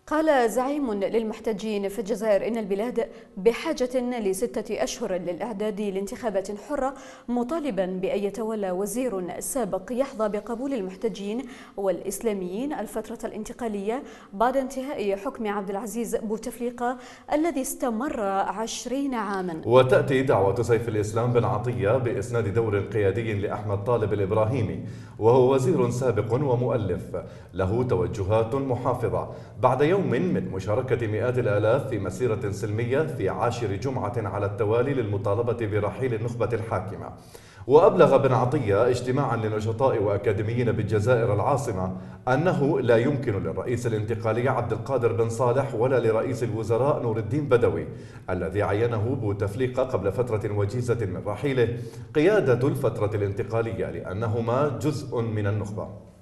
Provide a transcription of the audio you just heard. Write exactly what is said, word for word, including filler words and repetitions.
قال زعيم للمحتجين في الجزائر إن البلاد بحاجة لستة أشهر للإعداد لانتخابات حرة، مطالبا بأن يتولى وزير سابق يحظى بقبول المحتجين والإسلاميين الفترة الانتقالية بعد انتهاء حكم عبد العزيز بوتفليقة الذي استمر عشرين عاما. وتأتي دعوة سيف الإسلام بن عطية بإسناد دور قيادي لأحمد طالب الإبراهيمي، وهو وزير سابق ومؤلف له توجهات محافظة، بعد يوم من مشاركة مئات الآلاف في مسيرة سلمية في عاشر جمعة على التوالي للمطالبة برحيل النخبة الحاكمة. وأبلغ بن عطية اجتماعا لنشطاء وأكاديميين بالجزائر العاصمة أنه لا يمكن للرئيس الانتقالي عبد القادر بن صالح ولا لرئيس الوزراء نور الدين بدوي الذي عينه بوتفليقة قبل فترة وجيزة من رحيله قيادة الفترة الانتقالية، لأنهما جزء من النخبة.